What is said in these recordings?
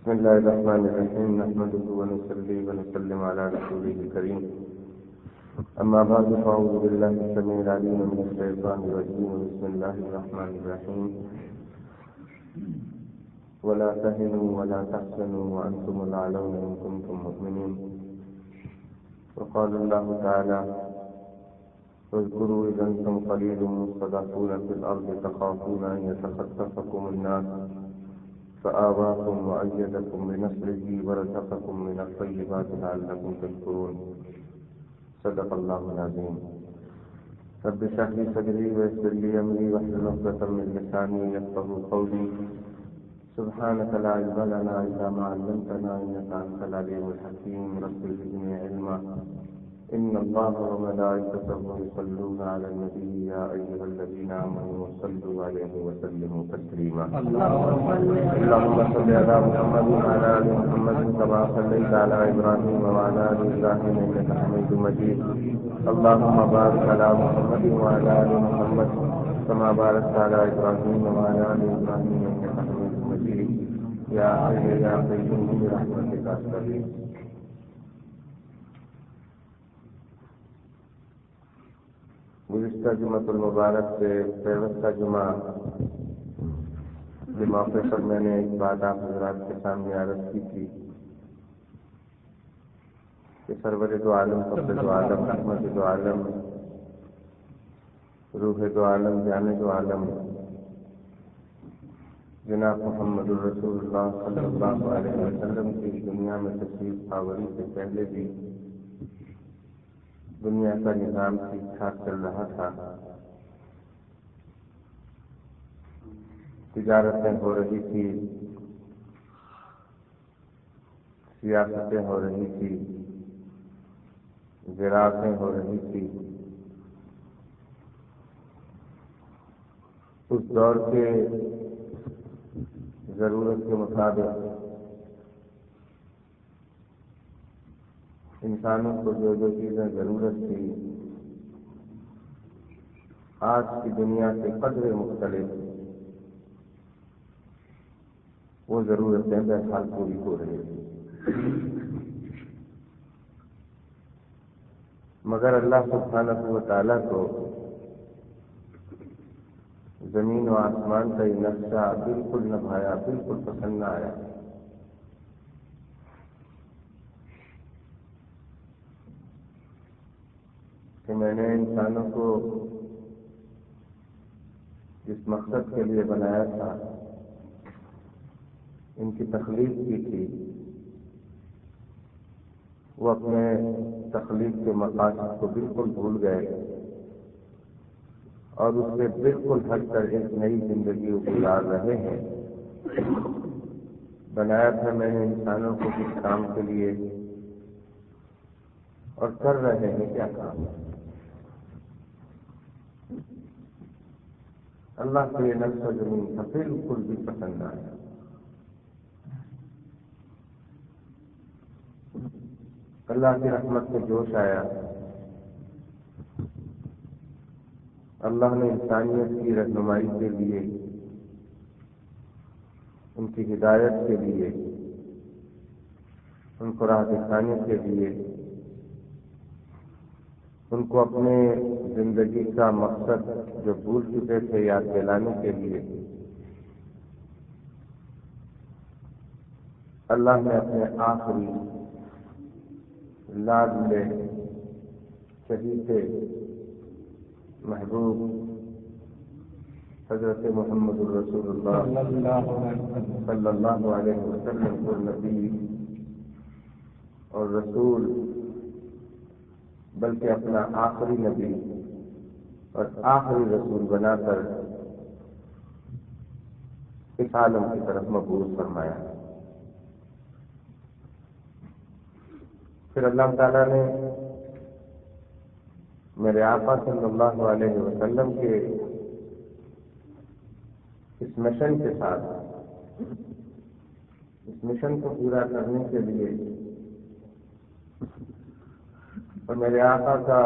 بسم الله الرحمن الرحيم نحمده ونصلي ونسلم على رسوله الكريم أما بعد فأعوذ بالله السميع العليم من الشيطان الرجيم بسم الله الرحمن الرحيم ولا تهنوا ولا تحزنوا وأنتم الأعلون إن كنتم مؤمنين وقال الله تعالى واذكروا إذ أنتم قليل مستضعفون في الأرض تخافون أن يتخطفكم الناس فآواكم وأيدكم بنصره ورزقكم من الطيبات لعلكم تشكرون صدق الله العظيم رب اشرح لي صدري ويسر لي أمري واحلل عقدة من لساني يفقهوا قولي سبحانك لا علم لنا إلا ما علمتنا إنك أنت العليم الحكيم رب زدني علما إن الله وملائكته يصلون على النبي يا أيها الذين آمنوا صلوا عليه وسلموا تسليما اللهم صل على محمد وعلى آل محمد كما صليت على إبراهيم وعلى آل إبراهيم إنك حميد مجيد اللهم بارك على محمد وعلى آل محمد كما باركت على إبراهيم وعلى آل إبراهيم إنك حميد مجيد يا حي يا قيوم برحمتك أستغيث گزشتہ جمعۃ المبارک سے پیوستہ جمعہ کے موقع پر میں نے ایک بات آپ حضرات کے سامنے عرض کی تھی کہ سرور دو عالم قبر دو عالم رحمت دو عالم روح دو عالم جان دو عالم جناب محمد الرسول اللہ صلی اللہ علیہ وسلم کی دنیا میں تشریف آوری سے پہلے بھی دنیا کا نظام ٹھیک ٹھاک چل رہا تھا، تجارتیں ہو رہی تھی، سیاستیں ہو رہی تھی، زراعتیں ہو رہی تھی۔ اس دور کے ضرورت کے مطابق انسانوں کو جو جو چیزیں ضرورت تھی آج کی دنیا سے قدرے مختلف وہ ضرورتیں بہرحال پوری ہو رہی تھی، مگر اللہ سبحانہ و تعالیٰ کو زمین و آسمان کا یہ نقشہ بالکل نہ بھایا، بالکل پسند نہ آیا۔ کہ میں نے انسانوں کو جس مقصد کے لیے بنایا تھا، ان کی تخلیق کی تھی، وہ اپنے تخلیق کے مقاصد کو بالکل بھول گئے اور اس سے بالکل ہٹ کر ایک نئی زندگی گزار رہے ہیں۔ بنایا تھا میں نے انسانوں کو کس کام کے لیے اور کر رہے ہیں کیا کام؟ اللہ کو یہ نقش و زمین کا بالکل بھی پسند آیا۔ اللہ کی رحمت سے جوش آیا، اللہ نے انسانیت کی رہنمائی کے لیے، ان کی ہدایت کے لیے، ان کو راہ دکھانے کے لیے، ان کو اپنے زندگی کا مقصد جو بھول چکے تھے یاد دلانے کے لیے اللہ نے اپنے آخری لاڈلے شہید محبوب حضرت محمد الرسول اللہ صلی اللہ علیہ وسلم کو نبی اور رسول بلکہ اپنا آخری نبی اور آخری رسول بنا کر اس عالم کی طرف مبعوث فرمایا۔ پھر اللہ تعالیٰ نے میرے آقا صلی اللہ علیہ وسلم کے اس مشن کے ساتھ، اس مشن کو پورا کرنے کے لیے اور میرے آقا کا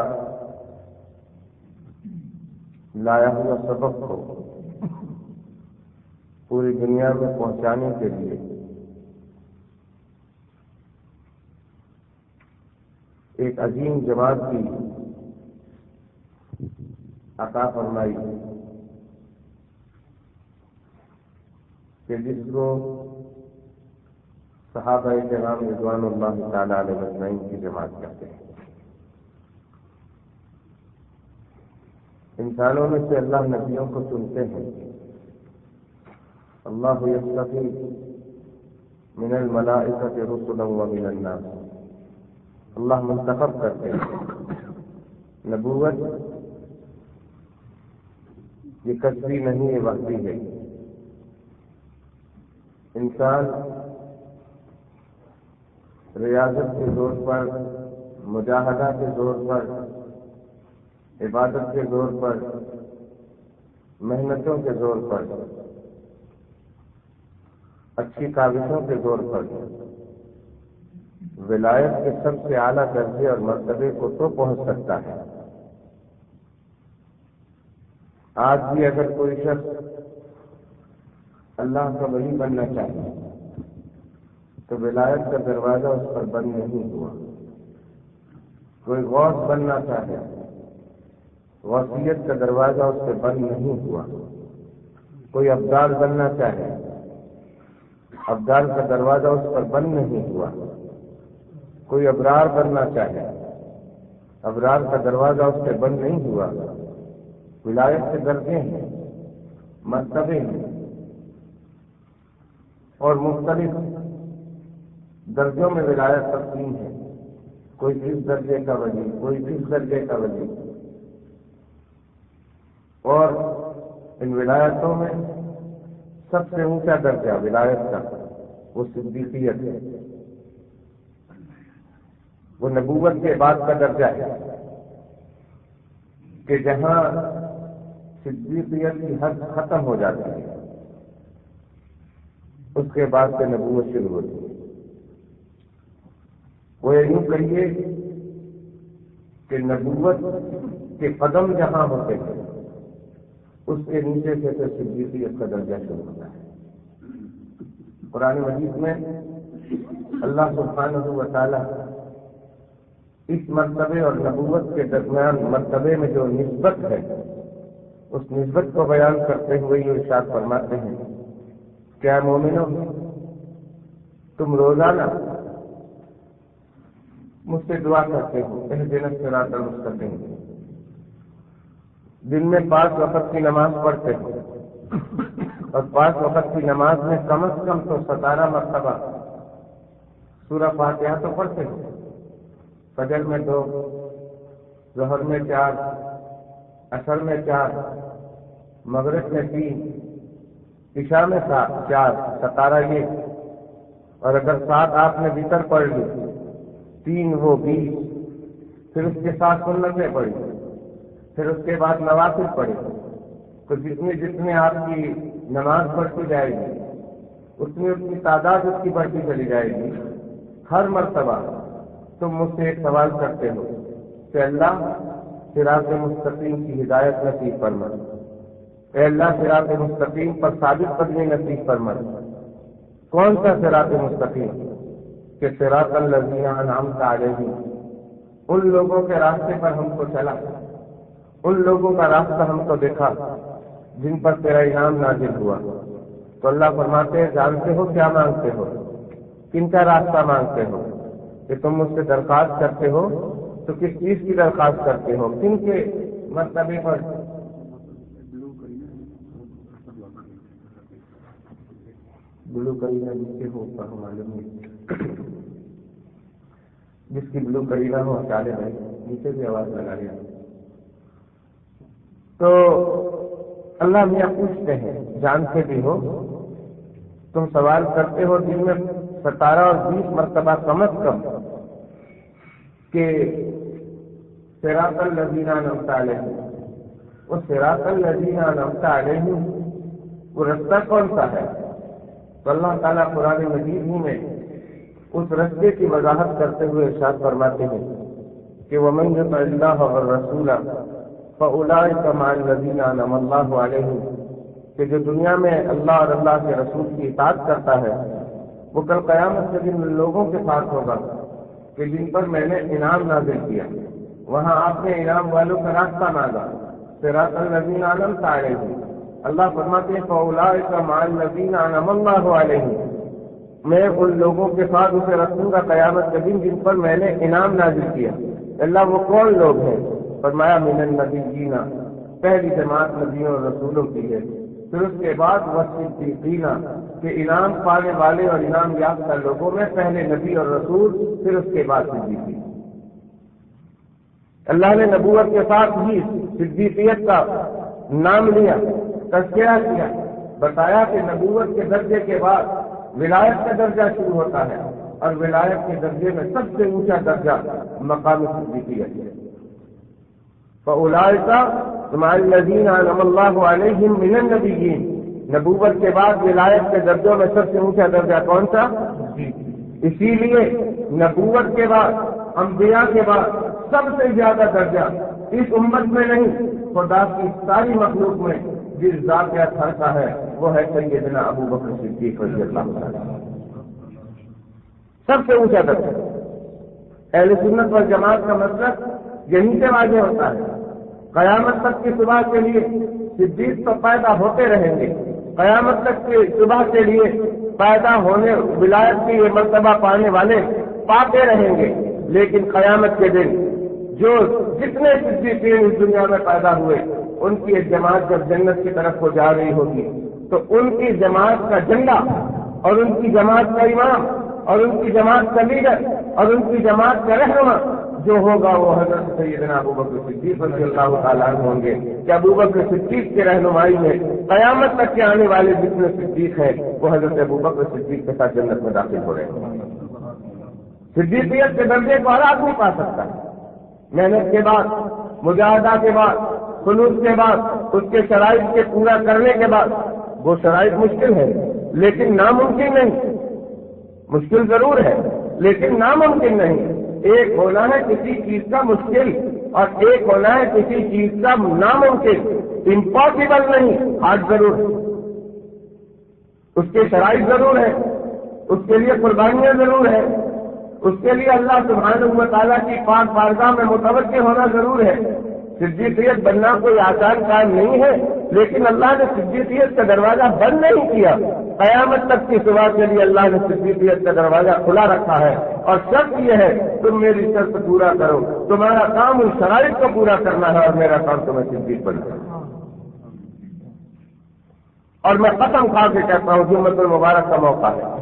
لایا ہوا سبق کو پوری دنیا میں پہنچانے کے لیے ایک عظیم جماعت کی عطا فرمائی کہ جس کو صحابہ کرام رضوان اللہ تعالی علیہ اجمعین کی جماعت کہتے ہیں۔ انسانوں میں سے اللہ نبیوں کو چنتے ہیں، اللہ یصطفی من الملائکۃ رسلا ومن الناس، اللہ منتخب کرتے ہیں۔ نبوت یہ کسبی نہیں، یہ وحی ہے۔ انسان ریاضت کے زور پر، مجاہدہ کے زور پر، عبادت کے زور پر، محنتوں کے زور پر، اچھی کاوشوں کے زور پر ولایت کے سب سے اعلیٰ درجے اور مرتبے کو تو پہنچ سکتا ہے۔ آج بھی اگر کوئی شخص اللہ کا ولی بننا چاہے تو ولایت کا دروازہ اس پر بند نہیں ہوا۔ کوئی غوث بننا چاہے، غوثیت کا دروازہ اس سے بند نہیں ہوا۔ کوئی ابدال بننا چاہے، ابدال کا دروازہ اس پر بند نہیں ہوا۔ کوئی ابرار بننا چاہے، ابرار کا دروازہ اس سے بند نہیں ہوا۔ ولایت کے درجے ہیں، مرتبے ہیں، اور مختلف درجوں میں ولایت تقسیم ہے۔ کوئی کس درجے کا ولی، کوئی کس درجے کا ولی، اور ان ولایتوں میں سب سے اونچا درجہ ولایت کا وہ صدیقیت ہے، وہ نبوت کے بعد کا درجہ ہے کہ جہاں صدیقیت کی حد ختم ہو جاتی ہے اس کے بعد سے نبوت شروع ہوتی ہے۔ وہ یوں کہیے کہ نبوت کے قدم جہاں ہوتے ہیں اس کے نیچے سے پھر صدیقیت کا درجہ شروع ہوتا ہے۔ قرآن مجید میں اللہ سبحانہ و تعالی اس مرتبے اور نبوت کے درمیان مرتبے میں جو نسبت ہے اس نسبت کو بیان کرتے ہوئے یہ ارشاد فرماتے ہیں، کیا مومنو تم روزانہ مجھ سے دعا کرتے ہو اہدنا الصراط المستقیم، دن میں 5 وقت کی نماز پڑھتے ہو اور 5 وقت کی نماز میں کم از کم تو 17 مرتبہ سورہ فاتحہ تو پڑھتے ہو، فجر میں 2، ظہر میں 4، عصر میں 4، مغرب میں 3، عشاء میں 4، 17 یہ، اور اگر 7 آپ نے وتر پڑھ لی، 3 وہ 20، پھر اس کے ساتھ سنتیں پڑھی، پھر اس کے بعد نوافل پڑھی، تو جتنی آپ کی نماز بڑھتی جائے گی اتنی تعداد اس کی بڑھتی چلی جائے گی۔ ہر مرتبہ تم مجھ سے ایک سوال کرتے ہو کہ اللہ صراط مستقیم کی ہدایت نصیب فرما، اے اللہ صراط مستقیم پر ثابت قدمی نصیب فرما۔ کون سا صراط مستقیم؟ کہ صراط الذین انعمت علیہم، ان لوگوں کے راستے پر ہم کو چلا، ان لوگوں کا راستہ ہم کو دیکھا جن پر تیرا انعام نازل ہوا۔ تو اللہ فرماتے ہیں جانتے ہو کیا مانگتے ہو، کن کا راستہ مانگتے ہو؟ کہ تم مجھ سے درخواست کرتے ہو تو کس چیز کی درخواست کرتے ہو، کن کے مرتبے پر؟ بلو کرینا جس کے ہو پر معلوم نہیں، جس کی بلو کرینا ہو چالے بھائی نیچے بھی آواز لگا لیا۔ تو اللہ میاں پوچھتے ہیں جانتے بھی ہو، تم سوال کرتے ہو دن میں 17 اور 20 مرتبہ کم از کم کہ صراط الذین انعمت علیہم، وہ صراط الذین انعمت علیہم وہ رستہ کون سا ہے؟ تو اللہ تعالیٰ قرآن مجید ہی میں اس رستے کی وضاحت کرتے ہوئے ارشاد فرماتے ہیں کہ وَمَن يُطِعِ اللَّهَ وَالرَّسُولَ فَأُولَٰئِكَ مَعَ الَّذِينَ أَنْعَمَ اللَّهُ عَلَيْهِمْ، کہ جو دنیا میں اللہ اور اللہ کے رسول کی اطاعت کرتا ہے وہ کل قیامت کے دن لوگوں کے ساتھ ہوگا کہ جن پر میں نے انعام نازل کیا، وہاں آپ نے انعام والوں کا راستہ مانگا، صراط الذین انعمت علیہم۔ اللہ فرماتے ہیں فاولئک مع الذین انعم اللہ علیہم، میں ان لوگوں کے ساتھ اسے رکھوں گا قیامت کے دن جن پر میں نے انعام نازل کیا۔ اللہ وہ کون لوگ ہیں؟ فرمایا من النبیین، پہلی جماعت نبیوں اور رسولوں کی ہے، پھر اس کے بعد والصدیقین، کہ انعام پانے والے اور انعام یافتہ لوگوں میں پہلے نبی اور رسول، پھر اس کے بعد صدیقین۔ اللہ نے نبوت کے ساتھ ہی صدیقیت کا نام لیا، تذکرہ کیا، بتایا کہ نبوت کے درجے کے بعد ولایت کا درجہ شروع ہوتا ہے، اور ولایت کے درجے میں سب سے اونچا درجہ مقام صدیقیت ہے۔ فَأُولَٰئِكَ مَعَ الَّذِينَ أَنْعَمَ اللَّهُ عَلَيْهِم مِّنَ النَّبِيِّينَ، نبوت کے بعد ولایت کے درجوں میں سب سے اونچا درجہ کون سا؟ اسی لیے نبوت کے بعد، انبیاء کے بعد سب سے زیادہ درجہ اس امت میں نہیں، خدا کی ساری مخلوق میں جس ذات کا اثر کا ہے وہ ہے سیدنا ابو بکر صدیق رضی اللہ عنہ، سب سے اونچا درجہ۔ اہل سنت والجماعت کا مسلک یہیں سے واضح ہوتا ہے۔ قیامت تک کی صبح کے لیے صدیق تو پیدا ہوتے رہیں گے، قیامت تک کی صبح کے لیے پیدا ہونے ولایت کی یہ مرتبہ پانے والے پاتے رہیں گے، لیکن قیامت کے دن جو جتنے صدیقین اس دنیا میں پیدا ہوئے ان کی ایک جماعت جب جنت کی طرف ہو جا رہی ہوگی تو ان کی جماعت کا جھنڈا اور ان کی جماعت کا امام اور ان کی جماعت کا لیڈر اور ان کی جماعت کا رہنما جو ہوگا وہ حضرت سیدنا ابو بکر صدیق رضی اللہ تعالیٰ عنہ ہوں گے، کہ ابو بکر صدیق کی رہنمائی میں قیامت تک کے آنے والے جتنے صدیق ہیں وہ حضرت ابو بکر صدیق کے ساتھ جنت میں داخل ہو رہے ہیں۔ صدیقیت کے درجے کو ہر آدمی پا سکتا ہے، محنت کے بعد، مجاہدہ کے بعد، خلوص کے بعد، اس کے شرائط کے پورا کرنے کے بعد۔ وہ شرائط مشکل ہے لیکن ناممکن نہیں، مشکل ضرور ہے لیکن ناممکن نہیں۔ ایک ہونا ہے کسی چیز کا مشکل اور ایک ہونا ہے کسی چیز کا ناممکن، امپاسبل نہیں، آج ضرور ہے، اس کے شرائط ضرور ہے، اس کے لیے قربانیاں ضرور ہے، اس کے لیے اللہ سبحانہ و تعالیٰ کی پاک بارگاہ میں متوجہ ہونا ضرور ہے۔ صدیقیت بننا کوئی آسان کام نہیں ہے، لیکن اللہ نے صدیقیت کا دروازہ بند نہیں کیا، قیامت تک کی صبح کے لیے اللہ نے صدیقیت کا دروازہ کھلا رکھا ہے، اور شرط یہ ہے تم میری شرط پورا کرو، تمہارا کام ان شرائط کو پورا کرنا ہے اور میرا کام تمہیں صدیق بننا۔ اور میں قسم کھا کے کہتا ہوں جمعۃ المبارک کا موقع ہے،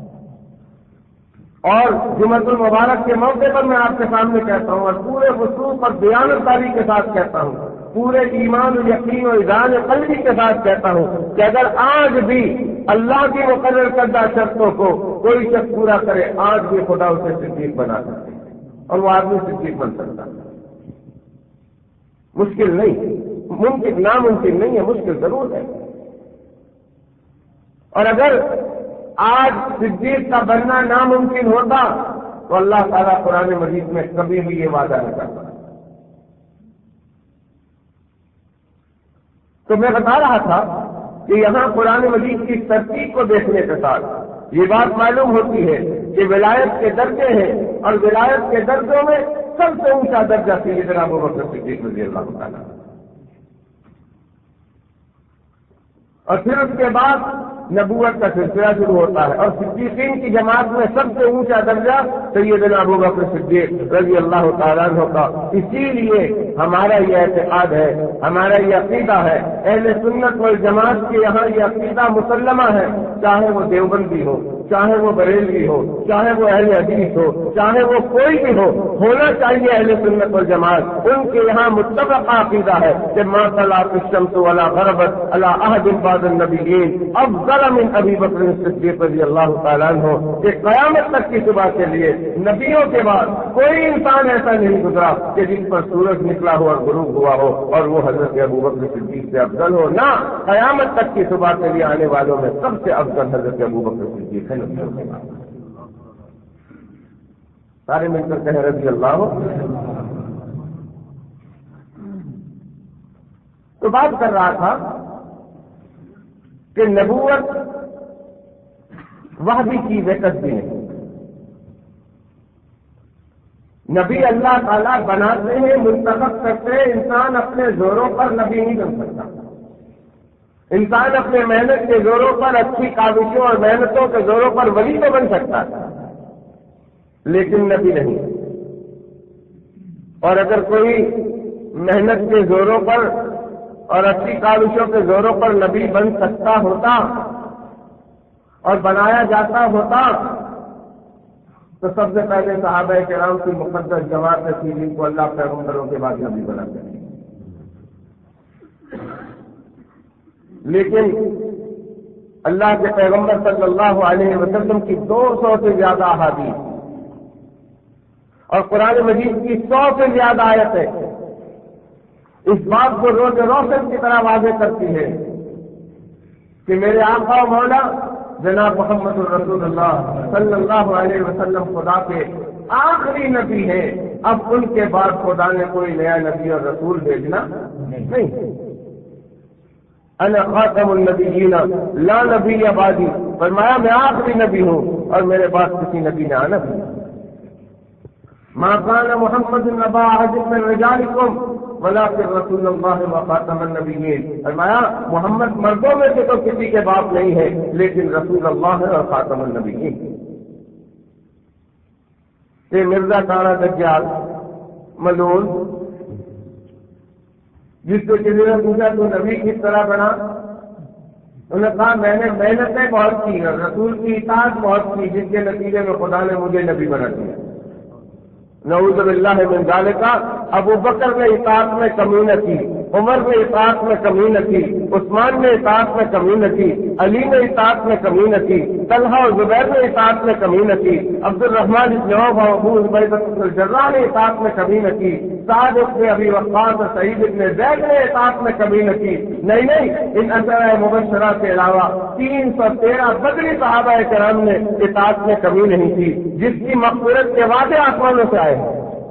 اور جمعۃ المبارک کے موقع پر میں آپ کے سامنے کہتا ہوں اور پورے وثوق اور دیانتداری کے ساتھ کہتا ہوں، پورے ایمان و یقین و اذعان قلبی کے ساتھ کہتا ہوں کہ اگر آج بھی اللہ کی مقرر کردہ شرطوں کو کوئی شخص پورا کرے، آج بھی خدا اسے صدیق بنا سکتے ہیں اور وہ آدمی صدیق بن سکتا ہے۔ مشکل نہیں، ممکن ناممکن نہیں ہے، مشکل ضرور ہے۔ اور اگر آج صدیق کا بننا ناممکن ہوتا تو اللہ تعالیٰ قرآن مجید میں کبھی بھی یہ وعدہ نہیں کرتا۔ تو میں بتا رہا تھا کہ یہاں قرآن مجید کی ترتیب کو دیکھنے کے ساتھ یہ بات معلوم ہوتی ہے کہ ولایت کے درجے ہیں، اور ولایت کے درجوں میں سب سے اونچا درجہ سیدنا ابو بکر صدیق رضی اللہ تعالیٰ، اور پھر اس کے بعد نبوت کا سلسلہ شروع ہوتا ہے، اور صدیقین کی جماعت میں سب سے اونچا درجہ سیدنا ابو بکر صدیق رضی اللہ تعالیٰ عنہ کا۔ اسی لیے ہمارا یہ اعتقاد ہے، ہمارا یہ عقیدہ ہے، اہل سنت والجماعت کے یہاں یہ عقیدہ مسلمہ ہے، چاہے وہ دیوبندی ہو، چاہے وہ بریلوی ہو، چاہے وہ اہل حدیث ہو، چاہے وہ کوئی بھی ہو، ہونا چاہیے اہل سنت والجماعت۔ ان کے یہاں متفق عقیدہ ہے کہ ما طلعت الشمس ولا غربت على احد بعد النبیین افضل من ابی بکر صدیق رضی اللہ تعالیٰ عنہ، کہ قیامت تک کی صبح کے لیے نبیوں کے بعد کوئی انسان ایسا نہیں گزرا کہ جس پر سورج نکلا ہو اور غروب ہوا ہو اور وہ حضرت ابو بکر صدیق سے افضل ہو، نہ، قیامت تک کی صبح کے لیے آنے والوں میں سب سے افضل حضرت ابو بکر صدیق ہے۔ سارے مل کر کہیں رضی اللہ۔ تو بات کر رہا تھا کہ نبوت وحدی چیز ہے، کسبی نہیں۔ نبی اللہ تعالیٰ بناتے ہیں، منتخب کرتے ہیں، انسان اپنے زوروں پر نبی نہیں بن سکتا۔ انسان اپنے محنت کے زوروں پر، اچھی کاوشوں اور محنتوں کے زوروں پر ولی تو بن سکتا ہے، لیکن نبی نہیں۔ اور اگر کوئی محنت کے زوروں پر اور اچھی کاوشوں کے زوروں پر نبی بن سکتا ہوتا اور بنایا جاتا ہوتا تو سب سے پہلے صحابہ کرام کی مقدس جماعت تھی جن کو اللہ پیغمبروں کے بعد نبی بناتے ہیں۔ لیکن اللہ کے پیغمبر صلی اللہ علیہ وسلم کی 200 سے زیادہ احادیث اور قرآن مجید کی 100 سے زیادہ آیتیں اس بات کو روز روشن کی طرح واضح کرتی ہے کہ میرے آقا و مولا جناب محمد الرسول اللہ صلی اللہ علیہ وسلم خدا کے آخری نبی ہے، اب ان کے بعد خدا نے کوئی نیا نبی اور رسول بھیجنا نہیں۔ انا خاتم النبیین لا نبی بعدی، فرمایا میں آخری نبی ہوں اور میرے بعد کسی نبی نے آنا بھی۔ ما كان محمد نبا احد من رجالکم ولکن رسول اللہ وخاتم النبیین، فرمایا محمد مردوں میں سے تو کسی کے باپ نہیں ہے لیکن رسول اللہ ہے اور خاتم النبیین۔ یہ مرزا کانا دجال ملعون، جس کو کسی نے پوچھا تو نبی کس طرح بنا، انہوں نے کہا میں نے محنتیں بہت کی اور رسول کی اطاعت بہت کی جس کے نتیجے میں خدا نے مجھے نبی بنا دیا۔ نعوذ باللہ من ذالک، ابو بکر نے اطاعت میں کمی نہ کی، عمر نے اطاعت میں کمی نہ کی، عثمان نے اطاعت میں کمی نہ کی، علی نے اطاعت میں کمی نہ کی، طلحہ اور زبیر نے اطاعت میں کمی نہ کی، عبد الرحمن بن عوف اور ابو عبیدہ بن الجراح نے اطاعت میں کمی نہ کی، سعد بن ابی وقاص اور سعید بن زید نے اطاعت میں کمی نہ کی۔ نہیں، ان عشرہ مبشرہ کے علاوہ 313 بدری صحابہ کرام نے اطاعت میں کمی نہیں کی، جس کی مغفرت کے وعدے آسمانوں سے آئے،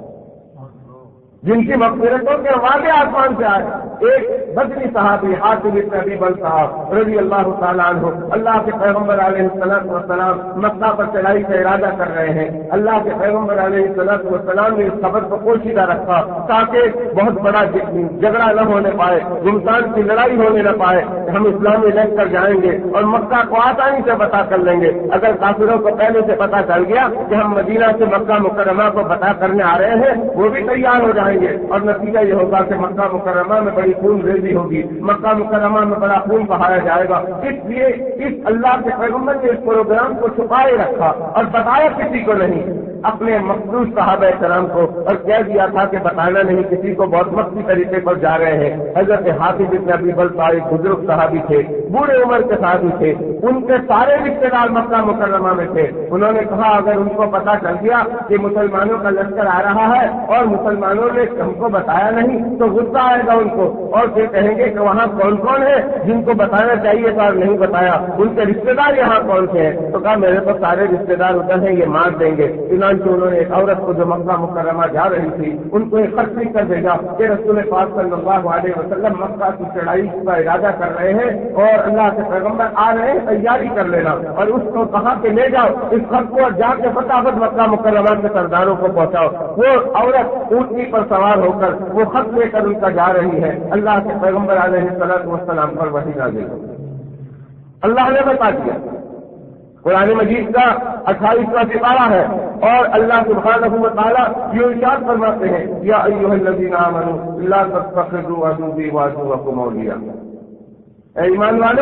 جن کی مغفرتوں کے وعدے آسمان سے آئے۔ ایک بدری صحابی حاتم بن ابی بلتعہ رضی اللہ تعالیٰ عنہ، اللہ کے پیغمبر علیہ السلام مکہ پر چڑھائی کا ارادہ کر رہے ہیں، اللہ کے پیغمبر علیہ السلام نے اس خبر کو پوشیدہ رکھا تاکہ بہت بڑا جھگڑا نہ ہونے پائے، گمسان کی لڑائی ہونے نہ پائے، ہم اسلامی لے کر جائیں گے اور مکہ کو آسانی سے پتہ کر لیں گے۔ اگر کافروں کو پہلے سے پتہ چل گیا کہ ہم مدینہ سے مکہ مکرمہ کو پتہ کرنے آ رہے ہیں، وہ بھی تیار ہو جائیں گے اور نتیجہ یہ ہوگا کہ مکہ مکرمہ میں بڑی خون ریزی ہوگی، مکہ مکرمہ میں بڑا خون بہایا جائے گا۔ اس لیے اس اللہ کے پیغمبر نے اس پروگرام کو چھپائے رکھا اور بتایا کسی کو نہیں، اپنے مخصوص صحابہ کرام کو، اور کہہ دیا تھا کہ بتانا نہیں کسی کو، بہت مخصوص طریقے پر جا رہے ہیں۔ حضرت حاتم بن ابی بلتعہ ایک بزرگ صحابی تھے، بوڑھے عمر کے صحابی تھے، ان کے سارے رشتے دار مکہ مکرمہ میں تھے۔ انہوں نے کہا اگر ان کو پتہ چل گیا کہ مسلمانوں کا لشکر آ رہا ہے اور مسلمانوں نے ہم کو بتایا نہیں تو غصہ آئے گا ان کو، اور پھر کہیں گے کہ وہاں کون کون ہے جن کو بتانا چاہیے تھا اور نہیں بتایا، ان کے رشتے دار یہاں کون سے ہیں؟ تو کہا میرے پاس سارے رشتے دار ادھر ہیں، یہ مار دیں گے۔ چنانچہ انہوں نے ایک عورت کو جو مکہ مکرمہ جا رہی تھی ان کو ایک خط لکھ کر بھیجا کہ رسول پاک صلی اللہ علیہ وسلم مکہ کی چڑھائی کا ارادہ کر رہے ہیں اور اللہ کے پیغمبر آ رہے ہیں، تیاری کر لینا، اور اس کو کہا کہ لے جاؤ اس خط کو اور جا کے فٹافٹ مکہ مکرمہ کے سرداروں کو پہنچاؤ۔ وہ عورت اونٹنی پر سوار ہو کر وہ خط لے کر ان کا جا رہی ہے، اللہ کے پیغمبر علیہ السلام پر وحی نازل ہو، اللہ نے بتا دیا۔ قرآن مجید کا 28واں سپارہ ہے اور اللہ سبحانہ و تعالیٰ یہ ارشاد فرماتے ہیں یا ایھا الذین آمنوا لا تتخذوا عدوی وعدوکم اولیاء، اے ایمان والو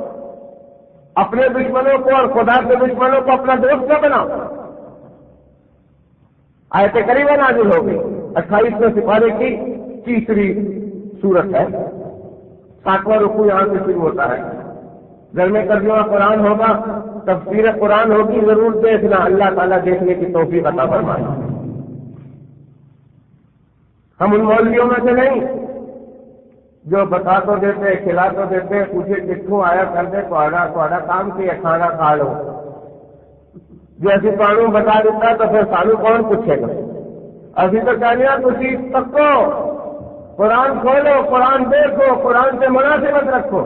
اپنے دشمنوں کو اور خدا کے دشمنوں کو اپنا دوست نہ بناؤ۔ آیت کریمہ نازل ہو گئی، 28ویں سپارے کی تیسری سورت ہے، 7واں رکوع یہاں سے شروع ہوتا ہے۔ گھر میں ترجمہ قرآن ہوگا، تفسیر قرآن ہوگی، ضرور دیکھنا، اللہ تعالیٰ دیکھنے کی توفیق عطا فرمائے۔ ہم ان مولویوں میں سے نہیں جو بتا تو دیتے، کھلا تو دیتے، پوچھے کتوں آیا کر دے تھوڑا کام کی کھانا کھا لو، جو ایسی قانون بتا دیتا تو پھر سانو کون پوچھے گا؟ ابھی تو کہنے تھی تکو، قرآن کھولو، قرآن دیکھو، قرآن سے مناسبت رکھو،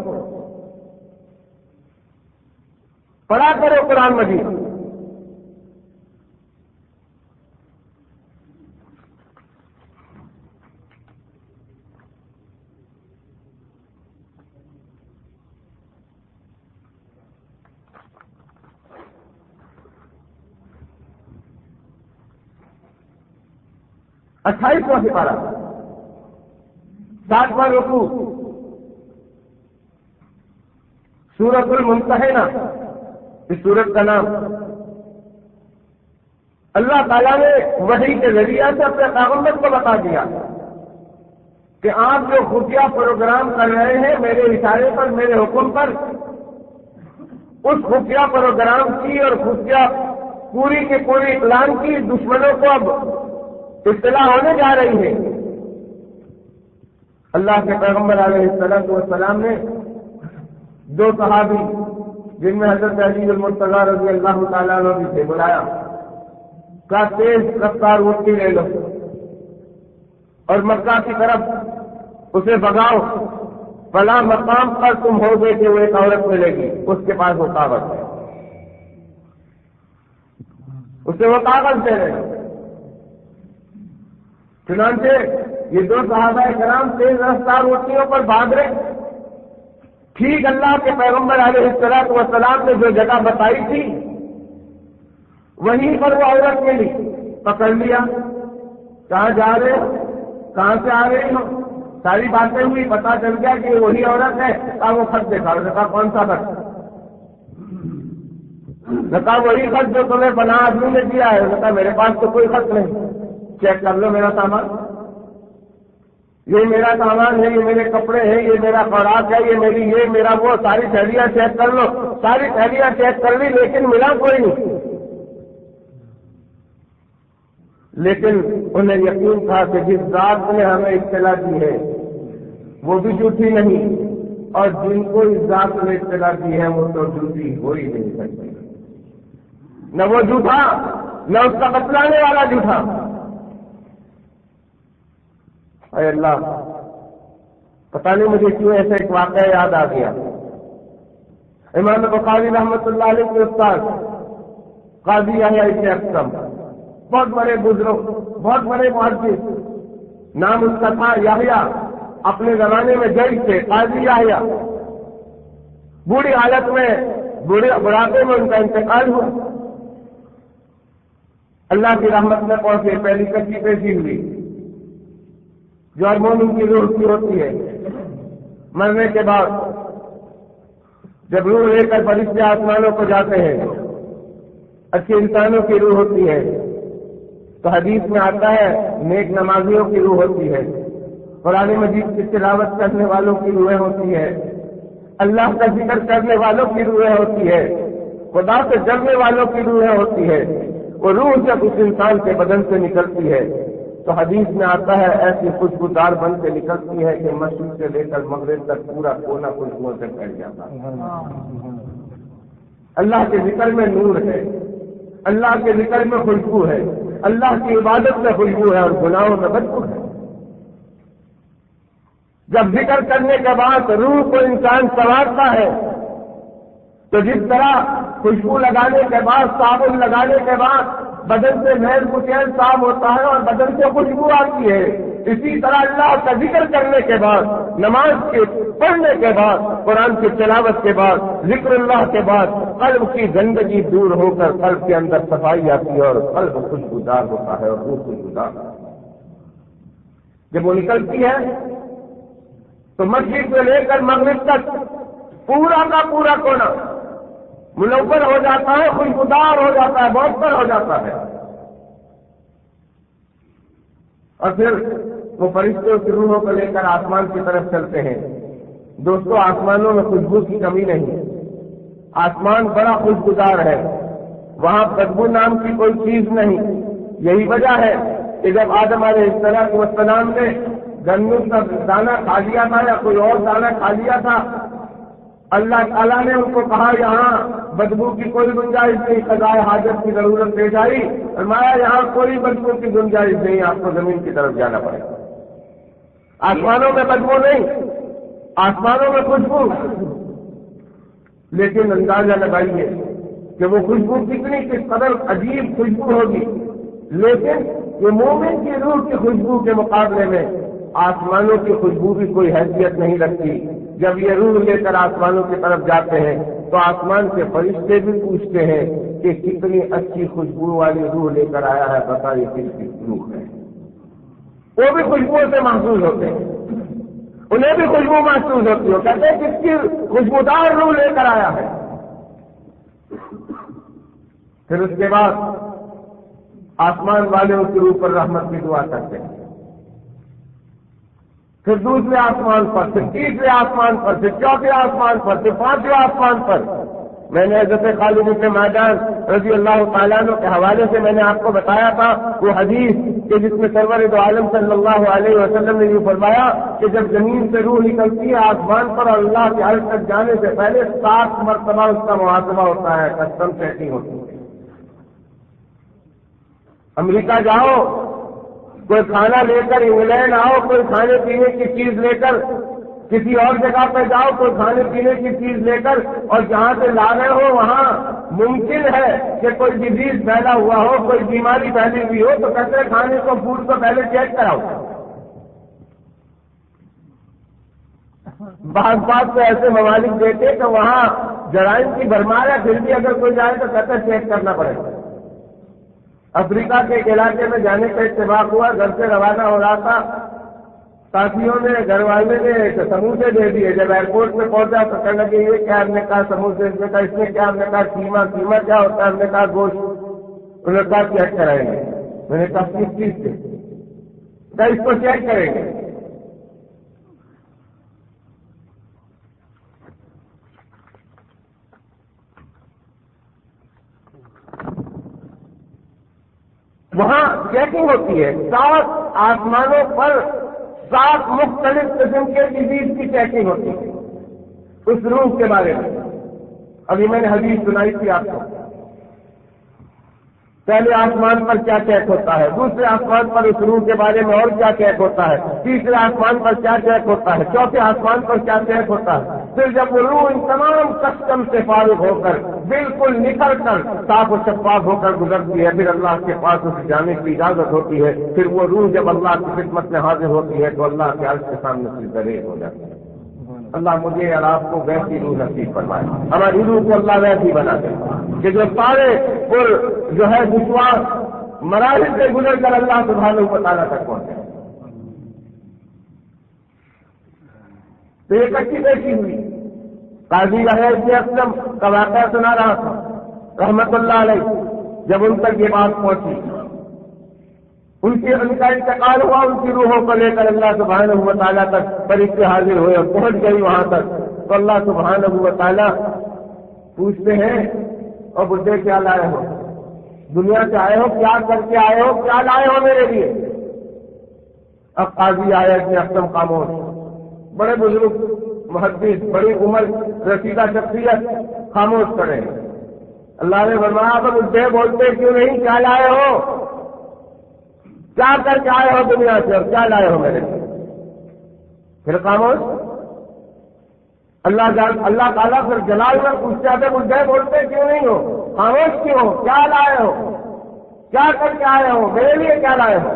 پڑھا کرو قرآن مجید۔ 28واں سپارہ 7واں رکوع سورۃ الممتحنہ اس سورت کا نام۔ اللہ تعالیٰ نے وحی کے ذریعے سے اپنے پیغمبر کو بتا دیا کہ آپ جو خفیہ پروگرام کر رہے ہیں میرے اشارے پر، میرے حکم پر، اس خفیہ پروگرام کی اور خفیہ پوری کے پوری پلان کی دشمنوں کو اب اطلاع ہونے جا رہی ہے۔ اللہ کے پیغمبر علیہ السلام نے دو صحابی جن میں حضرت علی المرتضی رضی اللہ تعالیٰ عنہ بھی سے بلایا، کہا تیز رفتار اونٹنی لے لو اور مکہ کی طرف اسے بگاؤ، فلاں مقام پر تم ہو گے کہ وہ ایک عورت ملے گی، اس کے پاس وہ کاغذ ہے، اسے وہ کاغذ دے رہے۔ چنانچہ یہ دو صحابہ کرام تیز رفتار اونٹنیوں پر بھاگ رہے، ٹھیک اللہ کے پیغمبر علیہ السلام نے جو جگہ بتائی تھی وہیں پر وہ عورت ملی، پکڑ لیا، کہاں جا رہے ہو، کہاں سے آ رہے ہو، ساری باتیں ہوئی، پتا چل گیا کہ وہی عورت ہے۔ کہا وہ خط دکھا، کہا کون سا خط؟ کہا وہی خط جو تمہیں پناہ آدمی نے دیا ہے۔ کہا میرے پاس تو کوئی خط نہیں، چیک کر لو میرا سامان، یہ میرا سامان ہے، یہ میرے کپڑے ہیں، یہ میرا خوراک ہے، یہ میری یہ میرا وہ، ساری تھیلیاں چیک کر لو۔ ساری تھیلیاں چیک کر لی لیکن ملا کوئی نہیں۔ لیکن انہیں یقین تھا کہ جس ذات نے ہمیں اطلاع دی ہے وہ بھی جھوٹی نہیں، اور جن کو اس ذات نے اطلاع دی ہے وہ تو جھوٹی ہو ہی نہیں سکتی، نہ وہ جھوٹا نہ اس کا بتلانے والا جھوٹا۔ اے اللہ، پتہ نہیں مجھے کیوں ایسا ایک واقعہ یاد آ گیا۔ امام بخاری رحمۃ اللہ علیہ کے استاد قاضی یحییٰ ابن اکثم، بہت بڑے بزرگ، بہت بڑے محدث، نام اس کا تھا یحییٰ، اپنے زمانے میں جج تھے، قاضی یحییٰ۔ بوڑھی حالت میں بڑھاپے میں ان کا انتقال ہوا، اللہ کی رحمت میں پہنچے، پہلی کچی پیشی ہوئی جو ہر مومن کی روح کی ہوتی ہے۔ مرنے کے بعد جب روح لے کر فرشتے آسمانوں کو جاتے ہیں، اچھے انسانوں کی روح ہوتی ہے، تو حدیث میں آتا ہے نیک نمازیوں کی روح ہوتی ہے، قرآن مجید کی تلاوت کرنے والوں کی روحیں ہوتی ہے، اللہ کا ذکر کرنے والوں کی روحیں ہوتی ہے، خدا سے ڈرنے والوں کی روحیں ہوتی ہے۔ وہ روح جب اس انسان کے بدن سے نکلتی ہے تو حدیث میں آتا ہے ایسی خوشبودار بن کے نکلتی ہے کہ مشرق سے لے کر مغرب تک پورا کونا خوشبو سے پھیل جاتا ہے۔ اللہ کے ذکر میں نور ہے، اللہ کے ذکر میں خوشبو ہے، اللہ کی عبادت میں خوشبو ہے، اور گناہوں میں بدبو ہے۔ جب ذکر کرنے کے بعد روح کو انسان سنوارتا ہے تو جس طرح خوشبو لگانے کے بعد، صابن لگانے کے بعد بدن سے میل کچیل صاف ہوتا ہے اور بدن سے خوشبو آتی ہے، اسی طرح اللہ کا ذکر کرنے کے بعد، نماز کے پڑھنے کے بعد، قرآن کی تلاوت کے بعد، ذکر اللہ کے بعد قلب کی گندگی دور ہو کر قلب کے اندر صفائی آتی ہے اور قلب خوشبودار ہوتا ہے اور روح خوشبودار۔ جب وہ نکلتی ہے تو مشرق سے لے کر مغرب تک پورا کا پورا کونا منور ہو جاتا ہے، خوشبودار ہو جاتا ہے، معطر ہو جاتا ہے۔ اور پھر وہ فرشتوں کی روحوں کو لے کر آسمان کی طرف چلتے ہیں۔ دوستوں، آسمانوں میں خوشبو کی کمی نہیں، آسمان بڑا خوشبودار ہے، وہاں بدبو نام کی کوئی چیز نہیں۔ یہی وجہ ہے کہ جب آدم علیہ السلام نے گندم کا دانہ کھا لیا تھا یا کوئی اور دانہ کھا لیا تھا، اللہ تعالیٰ نے ان کو کہا یہاں بدبو کی کوئی گنجائش نہیں، قضائے حاجت کی ضرورت پیش آئی، فرمایا یہاں کوئی بدبو کی گنجائش نہیں، آپ کو زمین کی طرف جانا پڑے گا۔ آسمانوں میں بدبو نہیں، آسمانوں میں خوشبو، لیکن اندازہ لگائیے کہ وہ خوشبو کتنی کس قدر عجیب خوشبو ہوگی، لیکن یہ مومن کی روح کی خوشبو کے مقابلے میں آسمانوں کی خوشبو بھی کوئی حیثیت نہیں رکھتی۔ جب یہ روح لے کر آسمانوں کی طرف جاتے ہیں تو آسمان کے فرشتے بھی پوچھتے ہیں کہ کتنی اچھی خوشبو والی روح لے کر آیا ہے، بتا یہ کس کی روح ہے۔ وہ بھی خوشبو سے محسوس ہوتے ہیں، انہیں بھی خوشبو محسوس ہوتی ہو، کہتے ہیں کس کی خوشبودار روح لے کر آیا ہے۔ پھر اس کے بعد آسمان والے اس روح پر رحمت کی دعا کرتے ہیں، پھر دوسرے آسمان پر، پھر تیسرے آسمان پر، پھر چوتھے آسمان پر، پھر پانچویں آسمان پر۔ میں نے حضرت خالد بن معدان رضی اللہ تعالیٰ عنہ کے حوالے سے میں نے آپ کو بتایا تھا وہ حدیث کہ جس میں سرور دو عالم صلی اللہ علیہ وسلم نے یہ فرمایا کہ جب زمین سے روح نکلتی ہے آسمان پر اور اللہ کے عرش تک جانے سے پہلے 7 مرتبہ اس کا محاسبہ ہوتا ہے، کسٹم چیکنگ ہوتی ہے۔ امریکہ جاؤ، کوئی کھانا لے کر انگلینڈ آؤ، کوئی کھانے پینے کی چیز لے کر کسی اور جگہ پہ جاؤ، کوئی کھانے پینے کی چیز لے کر، اور جہاں سے لا رہے ہو وہاں ممکن ہے کہ کوئی ڈیزیز پھیلا ہوا ہو، کوئی بیماری پھیلی ہوئی ہو، تو کچرے کھانے کو فوڈ کو پہلے چیک کراؤ۔ بعض بات تو ایسے ممالک دیتے کہ وہاں جرائم کی بھرمار ہے، پھر بھی اگر کوئی جائے تو کچرے چیک کرنا پڑے گا۔ افریقہ کے ایک علاقے میں جانے کا اتفاق ہوا، گھر سے روانہ ہو رہا تھا، ساتھیوں نے گھر والے نے سموسے دے دیے۔ جب ایئرپورٹ میں پہنچا تو کہنے لگے یہ کیا؟ ہم نے کہا سموسے، اس نے کہا اس میں کیا؟ ہم نے کہا قیمہ کیا ہوتا ہے؟ ہم نے کہا گوشت۔ انہوں نے کہا چیک کرائیں گے۔ میں نے کہا کس چیز سے؟ کہا اس کو چیک کریں گے۔ وہاں چیکنگ ہوتی ہے، 7 آسمانوں پر 7 مختلف قسم کے ڈیزیز کی چیکنگ ہوتی ہے اس روح کے بارے میں۔ ابھی میں نے حدیث سنائی تھی آپ کو، پہلے آسمان پر کیا چیک ہوتا ہے، دوسرے آسمان پر اس روح کے بارے میں اور کیا چیک ہوتا ہے، تیسرے آسمان پر کیا چیک ہوتا ہے، چوتھے آسمان پر کیا چیک ہوتا ہے۔ پھر جب وہ روح ان تمام کسٹم سے فارغ ہو کر بالکل نکل کر صاف و شفاف ہو کر گزرتی ہے، پھر اللہ کے پاس اسے جانے کی اجازت ہوتی ہے۔ پھر وہ روح جب اللہ کی خدمت میں حاضر ہوتی ہے تو اللہ کے عرش کے سامنے سے دریغ ہو جاتی ہے۔ اللہ مجھے اور آپ کو ویسی روح نصیب فرمائے، ہماری روح کو اللہ ویسی بنا دے کہ جو سارے پر جو ہے دشوار مراحل سے گزر کر اللہ سبحانہ و تعالیٰ تک پہنچے۔ تو یہ کچی بیٹھی ہوئی قاضی یحییٰ ابن اسلم کا واقعہ سنا رہا تھا رحمت اللہ علیہ، جب ان تک یہ بات پہنچی، ان کا انتقال ہوا، ان کی روحوں کو لے کر اللہ سبحانہ و تعالیٰ تک فرشتے حاضر ہوئے اور پہنچ گئی وہاں تک، تو اللہ سبحانہ و تعالیٰ پوچھتے ہیں اور بڈھے کیا لائے ہو، دنیا سے آئے ہو، کیا کر کے آئے ہو، کیا لائے ہو میرے لیے؟ اب قاضی آیا ابن اسلم خاموش، بڑے بزرگ محدث، بڑی عمر رسیدہ شخصیت خاموش کرے۔ اللہ نے فرمایا اب بڈھے بولتے کیوں نہیں، کیا لائے ہو، کیا کر کے آئے ہو دنیا سے اور کیا لائے ہو میرے لیے؟ پھر خاموش۔ اللہ تعالیٰ پھر جلال میں پوچھتے آتے بڈھے بولتے کیوں نہیں ہو، خاموش کیوں ہو، کیا لائے ہو، کیا کر کے آئے ہو میرے لیے، کیا لائے ہو؟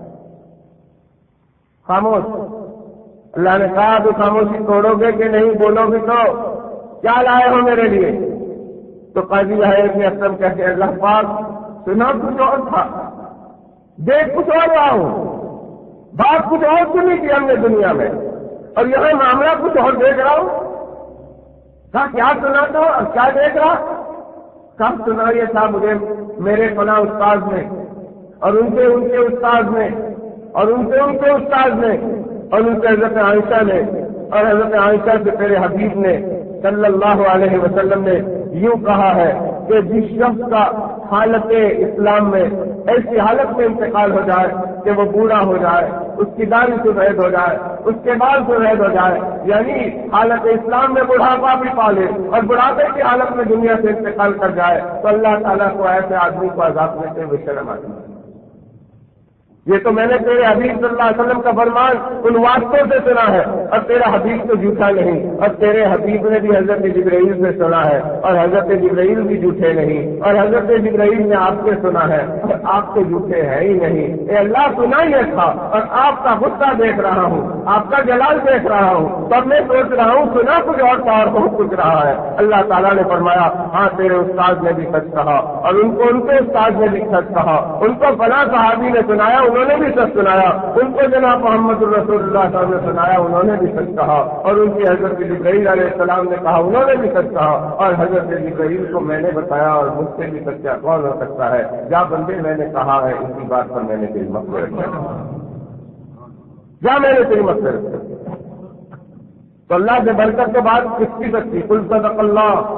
خاموش۔ اللہ نے کہا تو خاموشی توڑو گے کہ نہیں، بولو گے تو کیا لائے ہو میرے لیے؟ تو قاضی یحییٰ ابن اسلم کہتے ہیں اللہ پاک سنا کچھ اور تھا، دیکھ کچھ اور رہا ہوں، بات کچھ اور سنی تھی ہم نے دنیا میں، اور یہاں معاملہ کچھ اور دیکھ رہا ہوں۔ کہا کیا سنا تو اور کیا دیکھ رہا؟ کب سنا یہ تھا مجھے میرے فلاں استاد نے، اور ان کے استاد نے، اور ان کے استاد نے، اور ان سے حضرت عائشہ نے، اور حضرت عائشہ سے تیرے حبیب نے صلی اللہ علیہ وسلم نے یوں کہا ہے کہ جس شخص کا حالت اسلام میں ایسی حالت میں انتقال ہو جائے کہ وہ بوڑھا ہو جائے، اس کی داڑھی سفید ہو جائے، اس کے بال سفید ہو جائے، یعنی حالت اسلام میں بڑھاپا بھی پالے اور بڑھاپے کی حالت میں دنیا سے انتقال کر جائے، تو اللہ تعالیٰ کو ایسے آدمی کو عذاب دیتے ہوئے شرم آتی ہے۔ یہ تو میں نے تیرے حبیب صلی اللہ علیہ وسلم کا فرمان ان واسطوں سے سنا ہے، اور تیرا حبیب تو جھوٹا نہیں، اور تیرے حبیب نے بھی حضرت جبرائیل سے سنا ہے، اور حضرت جبرائیل بھی جھوٹے نہیں، اور حضرت جبرائیل نے آپ سے سنا ہے اور آپ تو جھوٹے ہیں ہی نہیں۔ اے اللہ سنا یہ تھا اور آپ کا غصہ دیکھ رہا ہوں، آپ کا جلال دیکھ رہا ہوں، تب میں سوچ رہا ہوں سنا کچھ اور تھا اور بہت کچھ رہا ہے۔ اللہ تعالیٰ نے فرمایا ہاں تیرے استاد نے بھی سچ کہا، اور ان کو ان کے استاد نے بھی سچ کہا، ان کو فلاں صحابی نے سنایا انہوں نے بھی سچ سنایا، ان کو جناب محمد الرسول اللہ صلی اللہ علیہ وسلم نے سنایا انہوں نے بھی سچ کہا، اور ان کی حضرت جبرائیل علیہ السلام نے کہا انہوں نے بھی سچ کہا، اور حضرت جبرائیل کو میں نے بتایا اور مجھ سے بھی سچا کون ہو سکتا ہے؟ جا بندے میں نے کہا ہے اسی بات پر میں نے تیری مغفرت کیا، جا میں نے تیری مغفرت کیا۔ تو اللہ سے بڑھ کر کے بات کس کی سچی؟ قل صدق اللہ۔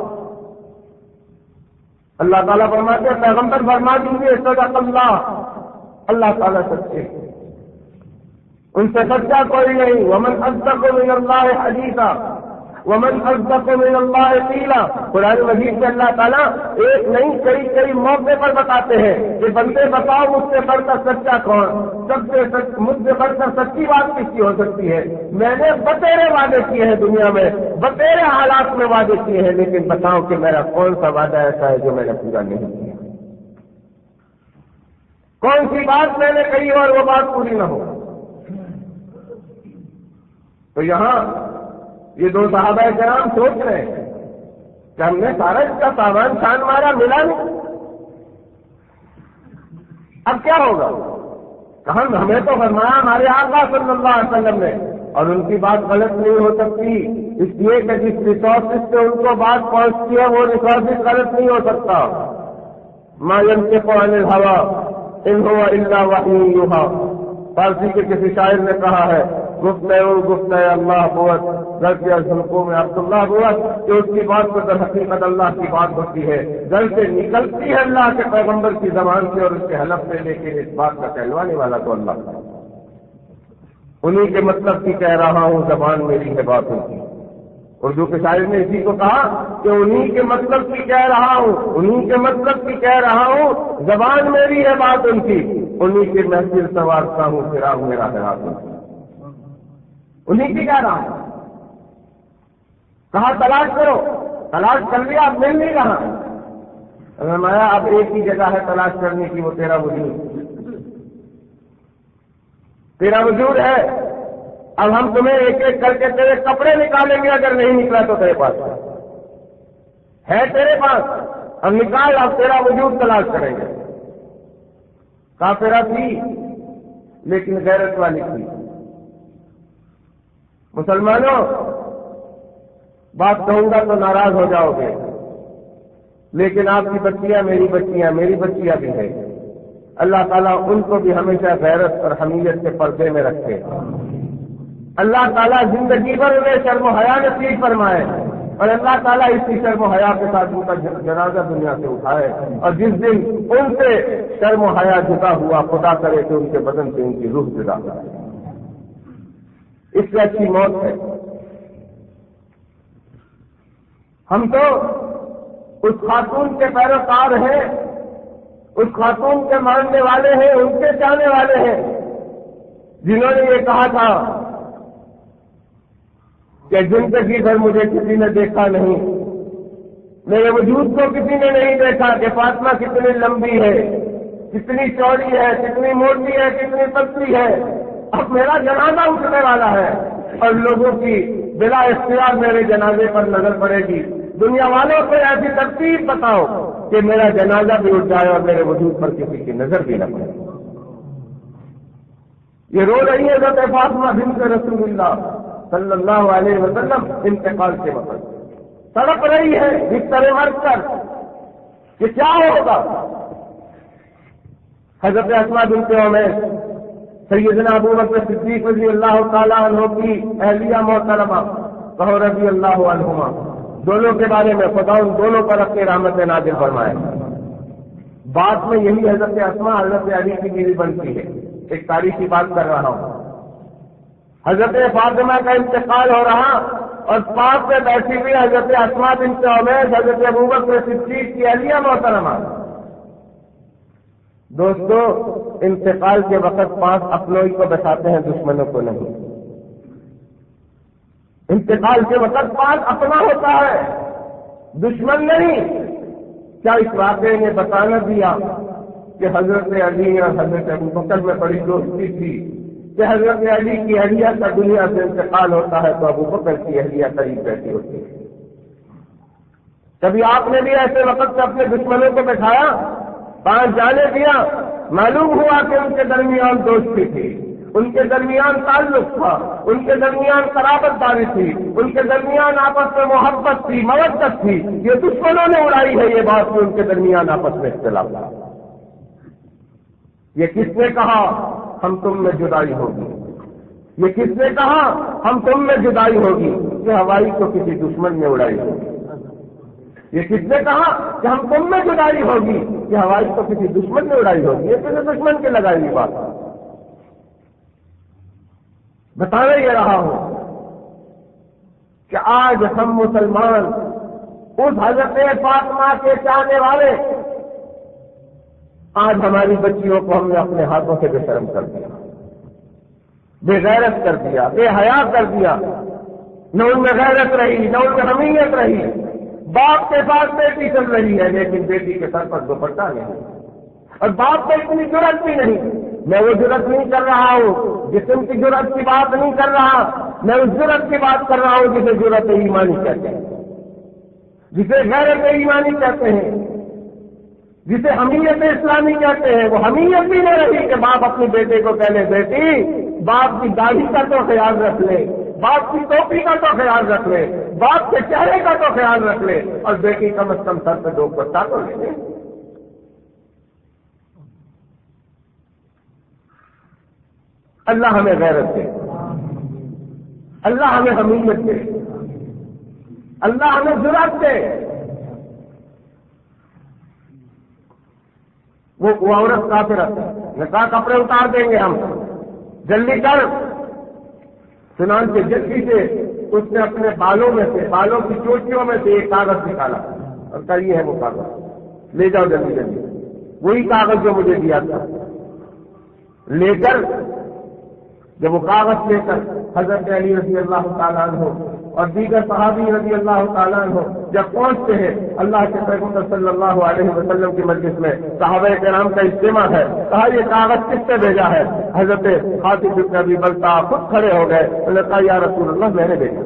اللہ تعالیٰ فرماتے ہیں پیغمبر فرما دیجیے صدق اللہ، اللہ تعالیٰ سچے، ان سے سچا کوئی نہیں۔ ومن اصدق من اللہ حدیثا ومن اصدق من اللہ قیلا۔ قرآن مجید سے اللہ تعالیٰ ایک نہیں کئی موقع پر بتاتے ہیں کہ بندے بتاؤ مجھ سے بڑھ کر سچا کون، مجھ سے بڑھ کر سچی بات کس کی ہو سکتی ہے؟ میں نے بتیرے وعدے کیے ہیں دنیا میں، بتیرے حالات میں وعدے کیے ہیں، لیکن بتاؤ کہ میرا کون سا وعدہ ایسا ہے جو میں نے پورا نہیں کیا؟ کون سی بات میں نے کہی اور وہ بات پوری نہ ہو؟ تو یہاں یہ دو صحابہ کرام سوچ رہے ہیں کہ ہم نے سارا اس کا سامان چھان مارا ملا نہیں، اب کیا ہوگا؟ کہاں ہمیں تو فرمایا ہمارے آقا صلی اللہ علیہ وسلم نے، اور ان کی بات غلط نہیں ہو سکتی، اس لیے کہ جس ریسورسز سے ان کو بات پہنچتی ہے وہ ریسورسز غلط نہیں ہو سکتا۔ ما ينطق عن الهوى ان هو الا وحی یوحی۔ فارسی کے کسی شاعر نے کہا ہے گفتہ اللہ بوت گھر کے حلقوں میں عبداللہ بوت، کہ اس کی بات کو در حقیقت اللہ کی بات ہوتی ہے، گھر سے نکلتی ہے اللہ کے پیغمبر کی زبان سے اور اس کے حلف سے، لیکن اس بات کا کہلوانے والا تو اللہ ہے۔ انہی کے مطلب کی کہہ رہا ہوں، زبان میری ہے بات ان کی۔ اردو کے شاعر نے اسی کو کہا کہ انہی کے مطلب کی کہہ رہا ہوں، انہی کے مطلب کی کہہ رہا ہوں، زبان میری ہے بات ان کی، انہی کی محفل سنوارتا ہوں فراق میرا ہے رات ان کی، انہی کی کہہ رہا ہوں۔ کہا تلاش کرو، تلاش کر لیا اب مل نہیں رہا، فرمایا اب ایک ہی جگہ ہے تلاش کرنے کی، وہ تیرا وجود، تیرا وجود ہے۔ اب ہم تمہیں ایک ایک کر کے تیرے کپڑے نکالیں گے، اگر نہیں نکلا تو تیرے پاس ہے، تیرے پاس، اب نکال، اب تیرا وجود تلاش کریں گے۔ کافرہ تھی لیکن غیرت والی تھی۔ مسلمانوں بات کہوں گا تو ناراض ہو جاؤ گے، لیکن آپ کی بچیاں میری بچیاں بھی ہیں۔ اللہ تعالیٰ ان کو بھی ہمیشہ غیرت اور حمیت کے پردے میں رکھے۔ اللہ تعالیٰ زندگی بھر انہیں شرم و حیا نصیب فرمائے، اور اللہ تعالیٰ اسی شرم و حیا کے ساتھ ان کا جنازہ دنیا سے اٹھائے، اور جس دن ان سے شرم و حیا جدا ہوا، خدا کرے کہ ان کے بدن سے ان کی روح جدا ہو، اس سے اچھی موت ہے۔ ہم تو اس خاتون کے پیروکار ہیں، اس خاتون کے ماننے والے ہیں، ان کے چاہنے والے ہیں، جنہوں نے یہ کہا تھا کہ زندگی بھر مجھے کسی نے دیکھا نہیں، میرے وجود کو کسی نے نہیں دیکھا کہ فاطمہ کتنی لمبی ہے، کتنی چوڑی ہے، کتنی موٹی ہے، کتنی پتلی ہے۔ اب میرا جنازہ اٹھنے والا ہے اور لوگوں کی بلا اختیار میرے جنازے پر نظر پڑے گی۔ دنیا والوں کو ایسی ترتیب بتاؤ کہ میرا جنازہ بھی اٹھ جائے اور میرے وجود پر کسی کی نظر بھی نہ پڑے۔ یہ رو رہی ہے حضرت فاطمہ بنت رسول اللہ صلی اللہ علیہ وسلم انتقال کے وقت، تڑپ رہی ہے بستر مرگ کر کہ کیا ہوگا۔ حضرت اسماء بنت عمیس سیدنا ابو بکر صدیق رضی اللہ تعالیٰ عنہ کی اہلیہ محترمہ، کہو رضی اللہ عنہما، دونوں کے بارے میں خدا ان دونوں پر اپنی رحمت نازل فرمائے۔ بعد میں یہی حضرت اسماء حضرت علی کی بیوی بنتی ہے۔ ایک تاریخی بات کر رہا ہوں، حضرت فاطمہ کا انتقال ہو رہا اور پاس میں بیٹھی ہوئی حضرت اسماء بنت عمیس حضرت ابوبکر صدیق کی اہلیہ محترمہ۔ دوستو انتقال کے وقت پاس اپنوں ہی کو بچاتے ہیں، دشمنوں کو نہیں۔ انتقال کے وقت پال اپنا ہوتا ہے، دشمن نہیں۔ کیا اس واقعے نے بتانا دیا کہ حضرت علی اور حضرت ابوبکر میں بڑی دوستی تھی کہ حضرت علی کی اہلیہ کا دنیا سے انتقال ہوتا ہے تو ابوبکر کی اہلیہ قریب بیٹھی ہوتی ہے؟ کبھی آپ نے بھی ایسے وقت سے اپنے دشمنوں کو بٹھایا، پاس جانے دیا؟ معلوم ہوا کہ ان کے درمیان دوستی تھی، ان کے درمیان تعلق تھا، ان کے درمیان قرابت داری تھی، ان کے درمیان آپس میں محبت تھی، مودت تھی۔ یہ دشمنوں نے اڑائی ہے یہ بات کہ ان کے درمیان آپس میں اختلاف تھا۔ یہ کس نے کہا ہم تم میں جدائی ہوگی؟ یہ کس نے کہا ہم تم میں جدائی ہوگی؟ یہ ہوائی تو کسی دشمن نے اڑائی ہوگی۔ یہ کس نے کہا کہ ہم تم میں جدائی ہوگی؟ یہ ہوائی تو کسی دشمن نے اڑائی ہوگی۔ یہ کسی دشمن کے لگائی ہوئی بات ہے۔ بتانا یہ رہا ہوں کہ آج ہم مسلمان اس حضرت فاطمہ کے چاہنے والے، آج ہماری بچیوں کو ہم نے اپنے ہاتھوں سے بے شرم کر دیا، بے غیرت کر دیا، بے حیا کر دیا۔ نہ ان میں غیرت رہی، نہ ان میں حمیت رہی۔ باپ کے ساتھ بیٹی چل رہی ہے لیکن بیٹی کے سر پر دوپٹہ نہیں، اور باپ کو اتنی جرأت بھی نہیں۔ میں وہ جرأت نہیں کر رہا ہوں، جسم کی جرأت کی بات نہیں کر رہا، میں اس جرأت کی بات کر رہا ہوں جسے جرأت ایمانی کہتے ہیں، جسے غیرت ایمانی کہتے ہیں، جسے حمیت اسلامی کہتے ہیں۔ وہ حمیت بھی نہ رہی کہ باپ اپنے بیٹے کو کہہ لے بیٹی باپ کی داڑھی کا تو خیال رکھ لے، باپ کی ٹوپی کا تو خیال رکھ لے، باپ کے چہرے کا تو خیال رکھ لے، اور بیٹی کم از کم سر پہ دو پٹا تو لے لے۔ اللہ ہمیں غیرت دے، اللہ ہمیں حمیت دے، اللہ ہمیں جرأت دے۔ وہ عورت کافرت ہے، نکاح کپڑے اتار دیں گے ہم، جلدی کر۔ چنانچہ جلدی سے اس نے اپنے بالوں میں سے، بالوں کی چوٹیوں میں سے ایک کاغذ نکالا اور کہا یہ ہے وہ کاغذ، لے جاؤ جلدی جلدی۔ وہی کاغذ جو مجھے دیا تھا لے کر، جب وہ کاغذ لے کر حضرت علی رضی اللہ تعالیٰ عنہ اور دیگر صحابی رضی اللہ تعالیٰ عنہ جب پہنچتے ہیں اللہ کے پیغمبر صلی اللہ علیہ وسلم کی مجلس میں، صحابہ کرام کا اجتماع ہے، کہا یہ کاغذ کس سے بھیجا ہے؟ حضرت خاطب بن ابی بلتع خود کھڑے ہو گئے، انہوں نے کہا یا رسول اللہ میں نے بھیجا،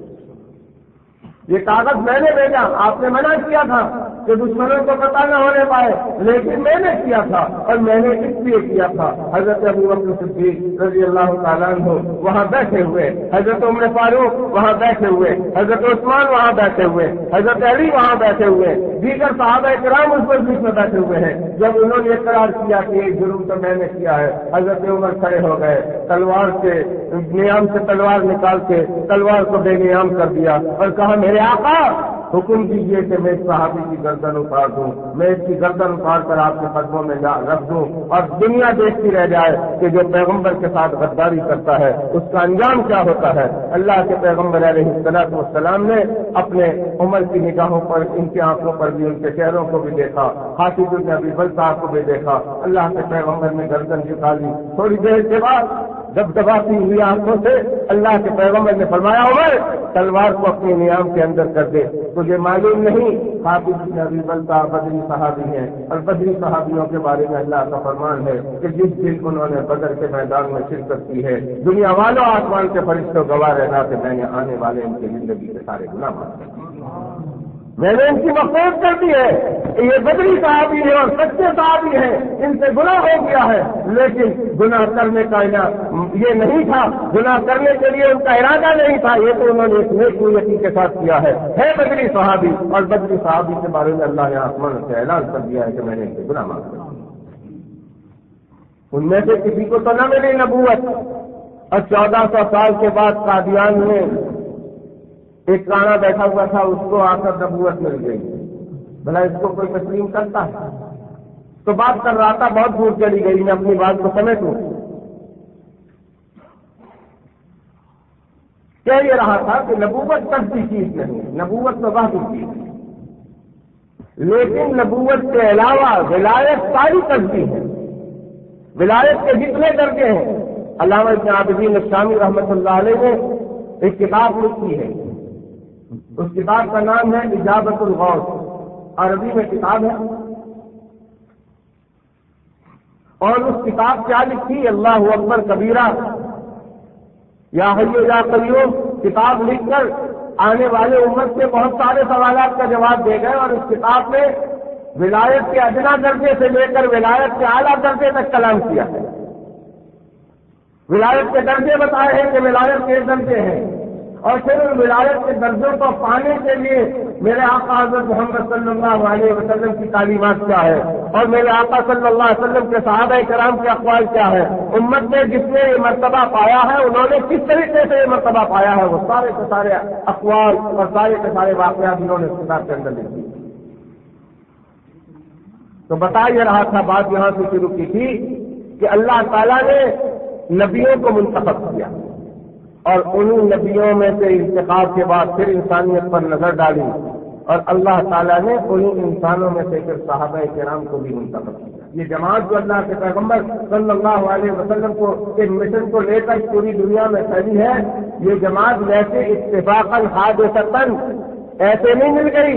یہ کاغذ میں نے بھیجا۔ آپ نے منع کیا تھا کہ دشمنوں کو پتہ نہ ہونے پائے، لیکن میں نے کیا تھا، اور میں نے اس لیے کیا تھا۔ حضرت ابوبکر صدیق رضی اللہ تعالیٰ عنہ وہاں بیٹھے ہوئے، حضرت عمر فاروق وہاں بیٹھے ہوئے، حضرت عثمان وہاں بیٹھے ہوئے، حضرت علی وہاں بیٹھے ہوئے، دیگر صحابہ کرام اس مجلس میں بیٹھے ہوئے ہیں۔ جب انہوں نے اقرار کیا کہ یہ جرم تو میں نے کیا ہے، حضرت عمر کھڑے ہو گئے، تلوار سے نیام سے تلوار نکال کے تلوار کو بے نیام کر دیا اور کہا میرے آقا حکم دیجیے کہ میں اس صحابی کی گردن اتار دوں، میں اس کی گردن اتار کر آپ کے قدموں میں رکھ دوں، اور دنیا دیکھتی رہ جائے کہ جو پیغمبر کے ساتھ غداری کرتا ہے اس کا انجام کیا ہوتا ہے۔ اللہ کے پیغمبر علیہ الصلوۃ والسلام نے اپنے عمر کی نگاہوں پر، ان کی آنکھوں پر بھی، ان کے چہروں کو بھی دیکھا، خاطب بن ابی بلتع کو بھی دیکھا۔ اللہ کے پیغمبر نے گردن جھکا لی۔ تھوڑی دیر کے بعد دبدباتی ہوئی آنکھوں سے اللہ کے پیغمبر نے فرمایا عمر تلوار کو اپنے نیام کے اندر کر دے۔ تجھے معلوم نہیں خاطب بن ابی بلتع بدری صحابی ہیں، اور بدری صحابیوں کے بارے میں اللہ کا فرمان ہے کہ جس دن انہوں نے بدر کے میدان میں شرکت کی ہے، دنیا والوں آسمان کے فرشتوں گواہ رہنا کہ میں نے آنے والے ان کی زندگی کے سارے گناہ معاف کر دیے، میں نے ان کی مغفرت کر دی ہے کہ یہ بدری صحابی ہے اور سچے صحابی ہیں، ان سے گناہ ہو گیا ہے، لیکن گناہ کرنے کا یہ نہیں تھا، گناہ کرنے کے لیے ان کا ارادہ نہیں تھا، یہ تو انہوں نے ایک نیک نیتی کے ساتھ کیا ہے بدری صحابی۔ اور بدری صحابی کے بارے میں اللہ نے آسمان سے اعلان کر دیا ہے کہ میں نے ان سے گناہ معاف کر دیا۔ ان میں سے کسی کو تو نہ ملی نبوت، اور 1400 سال کے بعد قادیان میں ایک کانا بیٹھا ہوا تھا، اس کو آ کر نبوت مل گئی۔ بھلا اس کو کوئی تسلیم کرتا ہے؟ تو بات کر رہا تھا، بہت دور چلی گئی، میں اپنی بات کو سمیٹوں۔ کہہ یہ رہا تھا کہ نبوت کسی چیز نہیں، نبوت تو واحد چیز ہے، لیکن نبوت کے علاوہ ولایت ساری کرتی ہے۔ ولایت کے جتنے درجے ہیں، علامہ ابن عابدین الشامی رحمۃ اللہ علیہ نے ایک کتاب لکھی ہے، اس کتاب کا نام ہے اجابت الغوث، عربی میں کتاب ہے، اور اس کتاب کیا لکھی؟ اللہ اکبر کبیرہ یا حی یا قیوم کتاب لکھ کر آنے والے امت کے بہت سارے سوالات کا جواب دے گئے، اور اس کتاب میں ولایت کے ادنا درجے سے لے کر ولایت کے اعلیٰ درجے تک کلام کیا ہے۔ ولایت کے درجے بتائے ہیں کہ ولایت کے درجے ہیں، اور پھر ان ولایت کے درجوں کو پانے کے لیے میرے آقا حضرت محمد صلی اللہ علیہ وسلم کی تعلیمات کیا ہے، اور میرے آقا صلی اللہ علیہ وسلم کے صحابہ کرام کے اقوال کیا ہے، امت نے جس نے یہ مرتبہ پایا ہے انہوں نے کس طریقے سے یہ مرتبہ پایا ہے، وہ سارے کے سارے اقوال اور سارے کے سارے واقعات انہوں نے اس کتاب کے اندر لکھ دی۔ تو بتا یہ رہا تھا، بات یہاں سے شروع کی تھی کہ اللہ تعالیٰ نے نبیوں کو منتخب کیا، اور انہی نبیوں میں سے انتخاب کے بعد پھر انسانیت پر نظر ڈالی، اور اللہ تعالیٰ نے انہی انسانوں میں سے پھر صحابہ کرام کو بھی منتخب کیا۔ یہ جماعت جو اللہ کے پیغمبر صلی اللہ علیہ وسلم کو ایک مشن کو لے کر پوری دنیا میں پھیلی ہے، یہ جماعت ویسے اتفاقاً حادثتاً ایسے نہیں مل گئی،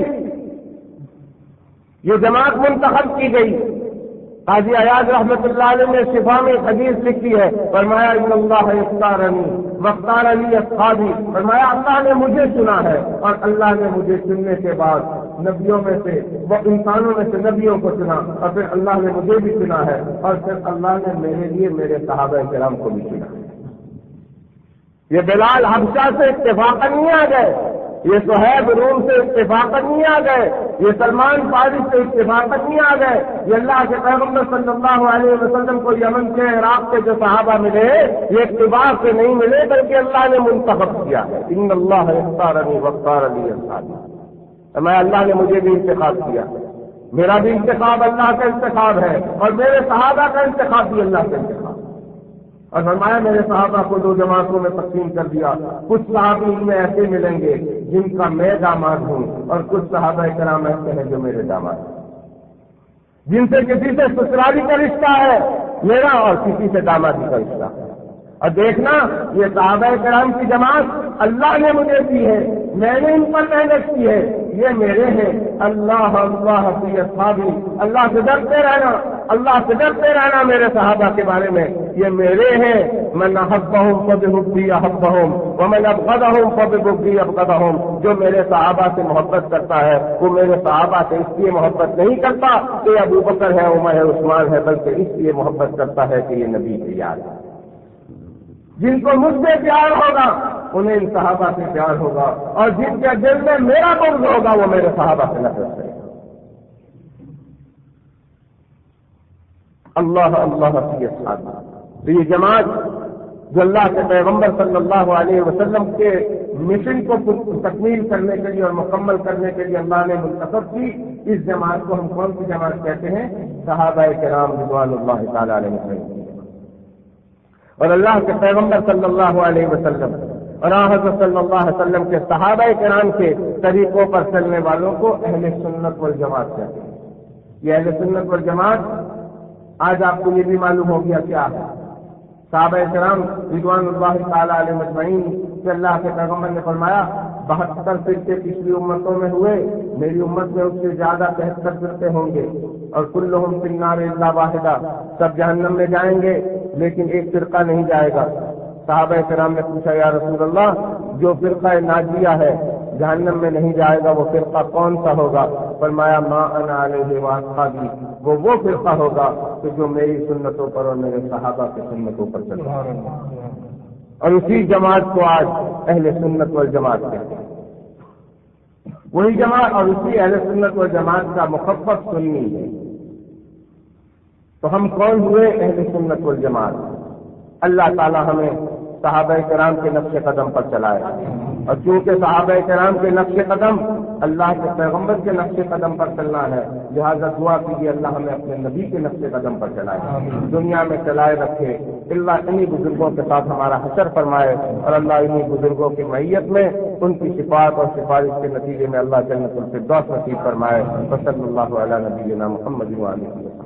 یہ جماعت منتخب کی گئی۔ قاضی ایاز رحمۃ اللہ علیہ نے شفا میں حدیث لکھی ہے، فرمایا ان اللہ اختارنی واختار لی اصحابی، فرمایا اللہ نے مجھے چنا ہے، اور اللہ نے مجھے چننے کے بعد نبیوں میں سے وہ انسانوں میں سے نبیوں کو چنا، اور پھر اللہ نے مجھے بھی چنا ہے، اور پھر اللہ نے میرے لیے میرے صحابہ کرام کو بھی چنا ہے۔ یہ بلال حبشہ سے اتفاقاً نہیں آ گئے، یہ صہیب روم سے اتفاقاً نہیں آ گئے، یہ سلمان فارس سے اتفاقاً نہیں آ گئے، یہ اللہ کے پیغمبر صلی اللہ علیہ وسلم کو یمن کے عراق کے جو صحابہ ملے یہ اتفاق سے نہیں ملے، بلکہ اللہ نے منتخب کیا۔ ان اللہ اختارنی واختار لی اصحابی، میں اللہ نے مجھے بھی انتخاب کیا، میرا بھی انتخاب اللہ کا انتخاب ہے، اور میرے صحابہ کا انتخاب بھی اللہ کا انتخاب، اور فرمایا میرے صحابہ کو دو جماعتوں میں تقسیم کر دیا، کچھ صحابی ان میں ایسے ملیں گے جن کا میں داماد ہوں، اور کچھ صحابہ کرام ایسے ہیں جو میرے داماد ہیں، جن سے کسی سے سسرالی کا رشتہ ہے میرا، اور کسی سے دامادی کا رشتہ ہے۔ اور دیکھنا یہ صحابہ کرام کی جماعت اللہ نے مجھے دی ہے، میں نے ان پر محنت کی ہے، یہ میرے ہیں۔ اللہ اللہ فی اصحابی، اللہ سے ڈرتے رہنا، اللہ سے ڈرتے رہنا میرے صحابہ کے بارے میں، یہ میرے ہیں۔ من احبہم فبحبی احبہم ومن ابغضہم فببغضی ابغضہم، جو میرے صحابہ سے محبت کرتا ہے وہ میرے صحابہ سے اس لیے محبت نہیں کرتا کہ ابو بکر ہے، عمر ہے، عثمان ہے، بلکہ اس لیے محبت کرتا ہے کہ یہ نبی کے یار ہے۔ جن کو مجھ سے پیار ہوگا انہیں ان صحابہ سے پیار ہوگا، اور جن کے دل میں میرا بغض ہوگا وہ میرے صحابہ سے نفرت کرے گا۔ اللہ اللہ فی اصحابی، تو یہ جماعت جو اللہ کے پیغمبر صلی اللہ علیہ وسلم کے مشن کو تکمیل کرنے کے لیے اور مکمل کرنے کے لیے اللہ نے منتخب کی، اس جماعت کو ہم کون سی جماعت کہتے ہیں؟ صحابہ کرام رضوان اللہ تعالی علیہم۔ اور اللہ کے پیغمبر صلی اللہ علیہ وسلم اور حضرت صلی اللہ علیہ وسلم کے صحابہ کرام کے طریقوں پر چلنے والوں کو اہل سنت والجماعت کہتے ہیں۔ یہ اہل سنت والجماعت آج آپ کو یہ بھی معلوم ہو گیا کیا ہے۔ صحابہ کرام رضوان اللہ تعالی علیہ مجمعین کہ اللہ کے پیغمبر نے فرمایا 72 فرقے پچھلی امتوں میں ہوئے، میری امت میں اس سے زیادہ 73 فرقے ہوں گے، اور کلہم فی النار الا واحدہ، سب جہنم میں جائیں گے لیکن ایک فرقہ نہیں جائے گا۔ صحابہ کرام نے پوچھا یا رسول اللہ، جو فرقہ ناجیہ ہے جہنم میں نہیں جائے گا وہ فرقہ کون سا ہوگا؟ فرمایا ما انا علیہ واصحابی، وہ فرقہ ہوگا کہ جو میری سنتوں پر اور میرے صحابہ کی سنتوں پر چلے گا، اور اسی جماعت کو آج اہل سنت والجماعت کہتے ہیں۔ وہی جماعت اور اسی اہل سنت والجماعت کا مخفف سنی ہے۔ تو ہم کون ہوئے؟ اہل سنت والجماعت۔ اللہ تعالی ہمیں صحابہ کرام کے نقش قدم پر چلائے، اور چونکہ صحابہ کرام کے نقش قدم اللہ کے پیغمبر کے نقش قدم پر چلنا ہے، لہٰذا دعا کیجیے اللہ ہمیں اپنے نبی کے نقش قدم پر چلائے، دنیا میں چلائے رکھے۔ اللہ انہی بزرگوں کے ساتھ ہمارا حشر فرمائے، اور اللہ انہی بزرگوں کی معیت میں ان کی شفاعت اور سفارش کے نتیجے میں اللہ جنت الفردوس نصیب فرمائے۔ وصلی اللہ علی نبینا محمد وآلہ وسلم۔